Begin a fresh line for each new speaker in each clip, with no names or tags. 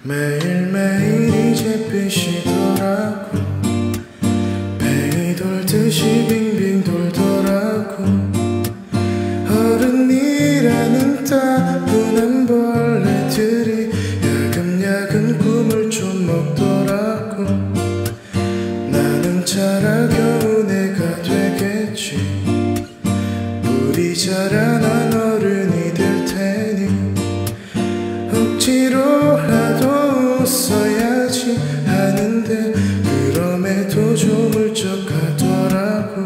매일매일 이제 빛이더라고. 뱅이 돌듯이 빙빙 돌더라고. 어른이라는 따분한 벌레들이 야금야금 꿈을 좀 먹더라고. 나는 자라 겨우 내가 되겠지. 뿌리 자라난 어른이 될 테니 억지로라도 웃어야지 하는데 그럼에도 좀 울적하더라고.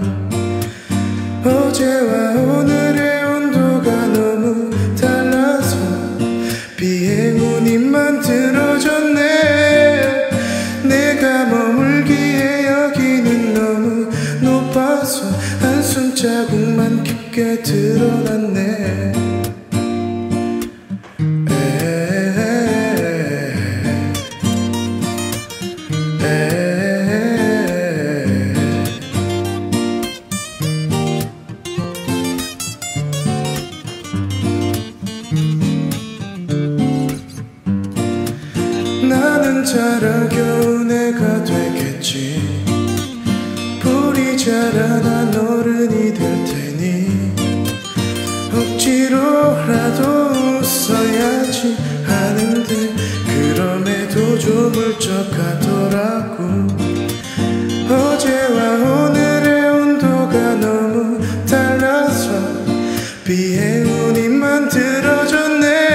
어제와 오늘의 온도가 너무 달라서 비행운이 만들어졌네. 내가 머물기에 여기는 너무 높아서 한숨 자국만 깊게 드러났네. 나는 자라 겨우 내가 되겠지. 뿌리 자라난 어른이 될 테니 억지로라도 웃어야지 하는데 그럼에도 좀 울적하더라고. 어제와 오늘의 온도가 너무 달라서 비행운이 만들어졌네.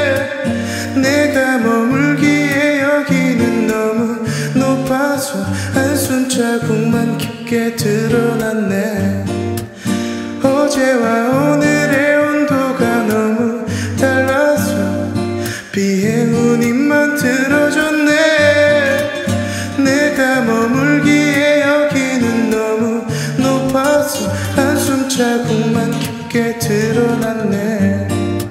내가 머물기에 여기는 너무 높아서 한숨 자국만 깊게 드러났네. 어제와 오늘의 온도가 너무 달라서 비행운이 만들어졌네. 내가 머물기에 여기는 너무 높아서 한숨 자국만 깊게 드러났네.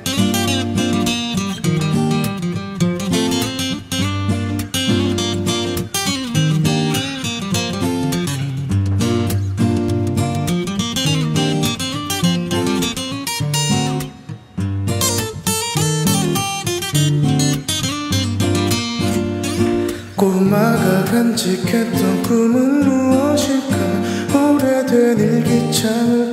꼬마가 간직했던 꿈은 무엇일까? 오래된 일기장을